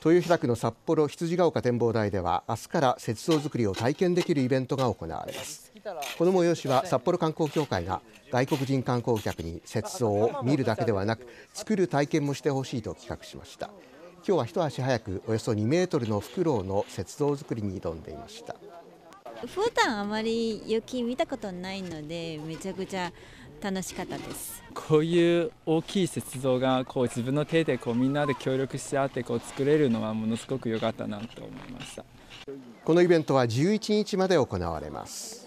豊平区の札幌羊ヶ丘展望台では明日から雪像作りを体験できるイベントが行われます。この催しは札幌観光協会が外国人観光客に雪像を見るだけではなく作る体験もしてほしいと企画しました。今日は一足早くおよそ2メートルのフクロウの雪像作りに挑んでいました。 普段あまり雪見たことないのでめちゃくちゃ楽しかったです。 こういう大きい雪像が自分の手でみんなで協力し合って作れるのはものすごく良かったなと思いました。 このイベントは11日まで行われます。